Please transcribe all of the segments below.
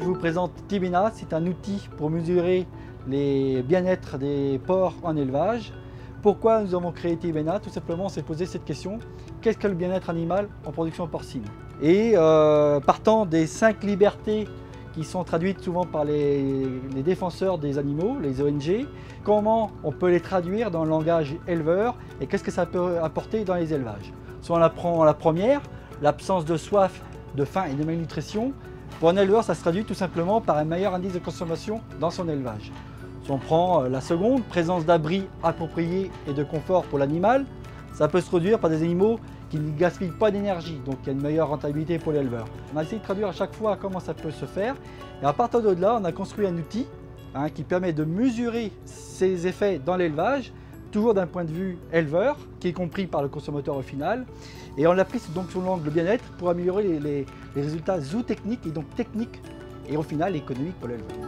vous présente Tibena. C'est un outil pour mesurer les bien-être des porcs en élevage. Pourquoi nous avons créé Tibena? Tout simplement, on s'est posé cette question. Qu'est-ce que le bien-être animal en production porcine? Et partant des 5 libertés qui sont traduites souvent par les défenseurs des animaux, les ONG, comment on peut les traduire dans le langage éleveur et qu'est-ce que ça peut apporter dans les élevages? Soit on apprend la première, l'absence de soif, de faim et de malnutrition. Pour un éleveur, ça se traduit tout simplement par un meilleur indice de consommation dans son élevage. Si on prend la seconde, présence d'abri approprié et de confort pour l'animal, ça peut se traduire par des animaux qui ne gaspillent pas d'énergie, donc il y a une meilleure rentabilité pour l'éleveur. On a essayé de traduire à chaque fois comment ça peut se faire, et à partir de là, on a construit un outil qui permet de mesurer ces effets dans l'élevage, toujours d'un point de vue éleveur, qui est compris par le consommateur au final, et on l'a pris donc sur l'angle bien-être pour améliorer les résultats zootechniques et donc techniques, et au final économiques pour l'éleveur.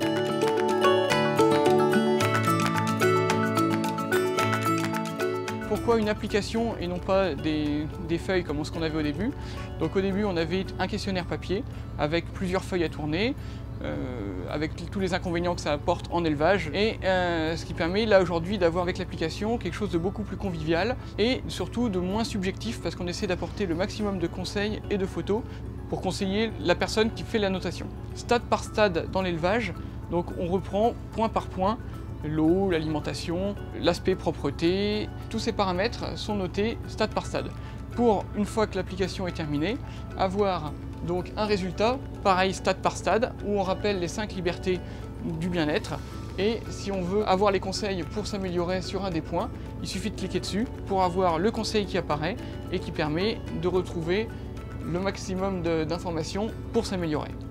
Pourquoi une application et non pas des feuilles comme ce qu'on avait au début? Donc au début on avait un questionnaire papier avec plusieurs feuilles à tourner, avec tous les inconvénients que ça apporte en élevage, et ce qui permet là aujourd'hui d'avoir avec l'application quelque chose de beaucoup plus convivial et surtout de moins subjectif, parce qu'on essaie d'apporter le maximum de conseils et de photos pour conseiller la personne qui fait la notation. Stade par stade dans l'élevage, donc on reprend point par point l'eau, l'alimentation, l'aspect propreté, tous ces paramètres sont notés stade par stade. Pour, une fois que l'application est terminée, avoir donc un résultat, pareil stade par stade, où on rappelle les 5 libertés du bien-être. Et si on veut avoir les conseils pour s'améliorer sur un des points, il suffit de cliquer dessus pour avoir le conseil qui apparaît et qui permet de retrouver le maximum d'informations pour s'améliorer.